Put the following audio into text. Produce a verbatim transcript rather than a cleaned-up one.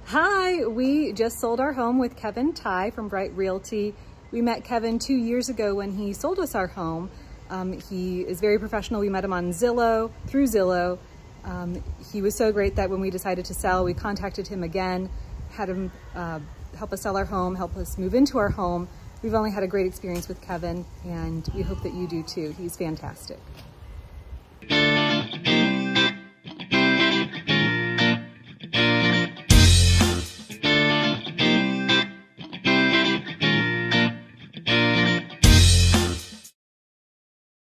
Hi, we just sold our home with Kevin Ty from Bright Realty. We met Kevin two years ago when he sold us our home. Um, he is very professional. We met him on Zillow, through Zillow. Um, he was so great that when we decided to sell, we contacted him again, had him uh, help us sell our home, help us move into our home. We've only had a great experience with Kevin, and we hope that you do too. He's fantastic.